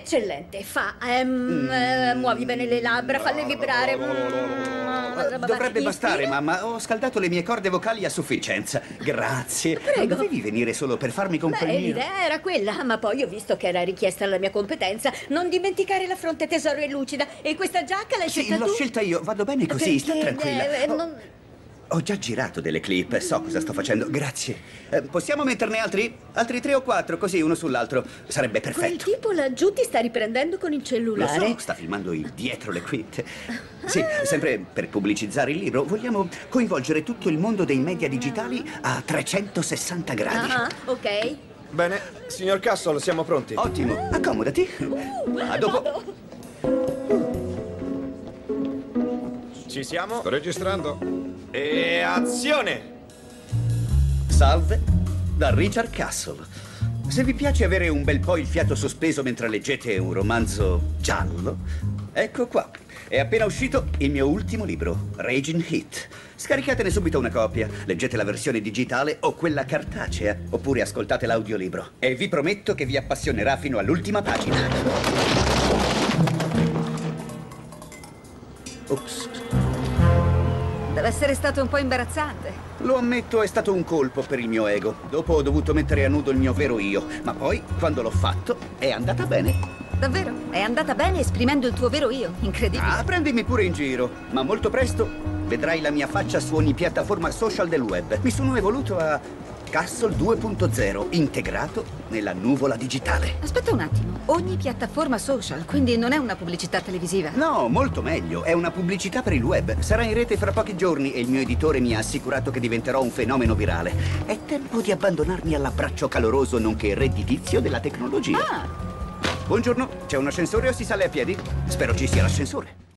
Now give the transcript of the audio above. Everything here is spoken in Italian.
Eccellente, muovi bene le labbra, falle vibrare. Dovrebbe bastare, mamma. Ho scaldato le mie corde vocali a sufficienza. Grazie. Prego. Non dovevi venire solo per farmi compagnia? L'idea era quella, ma poi ho visto che era richiesta la mia competenza. Non dimenticare la fronte tesoro e lucida. E questa giacca l'hai scelta tu? Sì, l'ho scelta io. Vado bene così, sta tranquilla. Non... Ho già girato delle clip, so cosa sto facendo, grazie. Possiamo metterne altri? Altri 3 o 4, così uno sull'altro. Sarebbe Quel perfetto. tipo laggiù ti sta riprendendo con il Lo cellulare. so, sta filmando il dietro le quinte. Sì, sempre per pubblicizzare il libro, vogliamo coinvolgere tutto il mondo dei media digitali a 360 gradi. Ah, ok. Bene, signor Castle, siamo pronti. Ottimo, accomodati. A dopo. Vado. Ci siamo? Sto registrando. E azione! Salve, da Richard Castle. Se vi piace avere un bel po' il fiato sospeso mentre leggete un romanzo giallo, ecco qua. È appena uscito il mio ultimo libro, Raging Heat. Scaricatene subito una copia, leggete la versione digitale o quella cartacea, oppure ascoltate l'audiolibro. E vi prometto che vi appassionerà fino all'ultima pagina. Ops. Deve essere stato un po' imbarazzante. Lo ammetto, è stato un colpo per il mio ego. Dopo ho dovuto mettere a nudo il mio vero io. Ma poi, quando l'ho fatto, è andata bene. Davvero? È andata bene esprimendo il tuo vero io. Incredibile. Ah, prendimi pure in giro. Ma molto presto vedrai la mia faccia su ogni piattaforma social del web. Mi sono evoluto a Castle 2.0, integrato nella nuvola digitale. Aspetta un attimo. Ogni piattaforma social, quindi non è una pubblicità televisiva. No, molto meglio. È una pubblicità per il web. Sarà in rete fra pochi giorni e il mio editore mi ha assicurato che diventerò un fenomeno virale. È tempo di abbandonarmi all'abbraccio caloroso nonché redditizio della tecnologia. Ah! Buongiorno, c'è un ascensore o si sale a piedi? Spero ci sia l'ascensore.